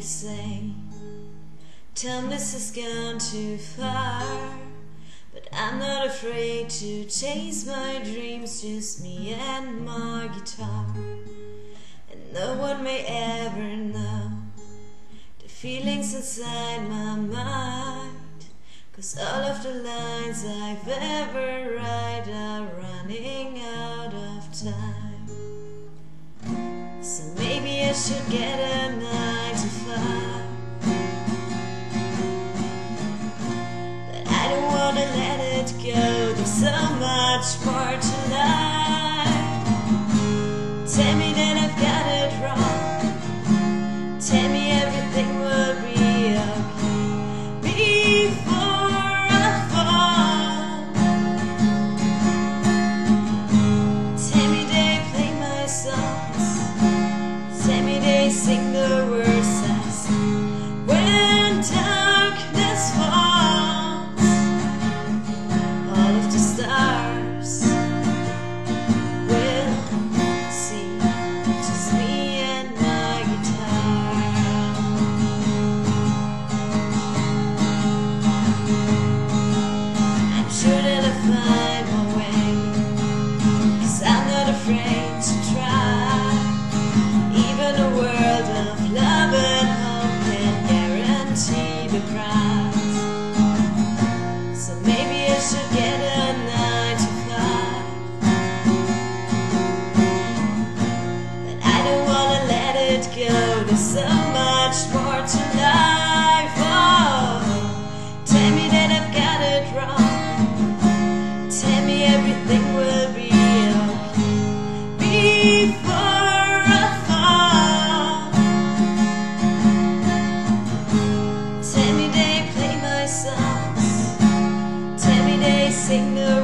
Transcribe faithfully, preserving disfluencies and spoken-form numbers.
say time this has gone too far, but I'm not afraid to chase my dreams, just me and my guitar. And no one may ever know the feelings inside my mind, 'cause all of the lines I've ever write are running out of time. So maybe I should get a nine to five, but I don't wanna let it go. There's so much more to life. Tell me that I've got it wrong. Tell me everything will be okay before I fall. Tell me they play my songs. Tell me they sing the words I sing when darkness falls. All of the stars will see just me and my guitar. I'm sure that I'll find my way, 'cause I'm not afraid to try. Even a world of love and hope can guarantee the prize. So maybe I should get a nine to five, but I don't wanna let it go. There's so much more to life. Oh, tell me that I've got it wrong. Tell me everything will be okay before I fall. Tell me they play my songs. Tell me they sing the